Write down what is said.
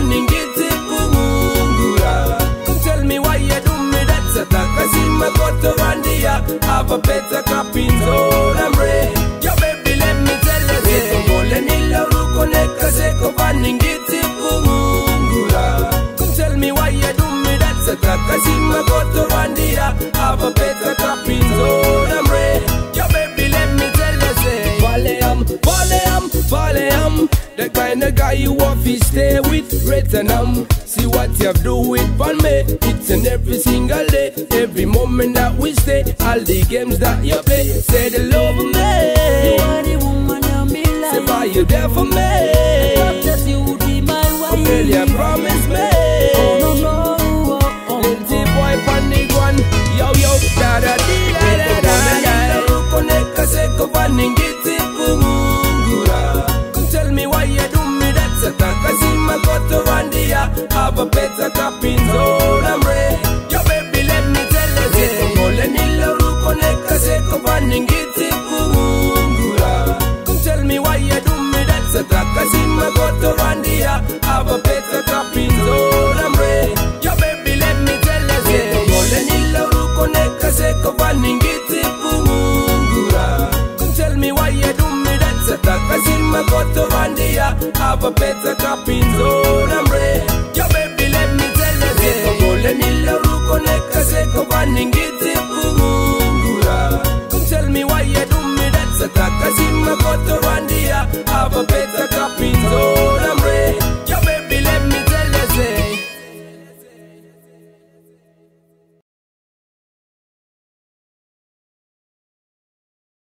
ningiti kungungura. Tell me why you do me that, Sataka Sima Kotorandia. Have a better capinzo, I'm ready. Yo baby, let me tell you, say, Gole Nila Ruko Neka Seko Vaningiti kungungura. Tell me why you do me that, Sataka Sima Kotorandia. Have a better capinzo, I'm ready. Yo baby, let me tell you, say, Valeam, the kind of guy you want to stay with, Retanam. See what you have do with for me, it's and every single day, every moment that we stay, all the games that you play. Say the love of me, you are the woman of me life. Say why you there for me, I promise you would be my wife. Girl, you promise me. Oh no no, little boy panic one, yo yo, da da dee da da da da. Connect se kovaningiti kungungura. Tell me why you do me that, Sataka Sima Kotorandia. Have a better capinzo, I'm ready. Yo baby, let me tell you, say, Gole Nila Ruko Neka Seko Vaningiti kungungura. Tell me why you do me that, Sataka Sima Kotorandia. Have a better capinzo, I'm ready. Yo baby, let me tell you, say, Gole Nila Ruko Neka Seko Vaningiti kungungura. Tell me why you do me that, Sataka Sima Kotorandia. Have a better capinzo, I'm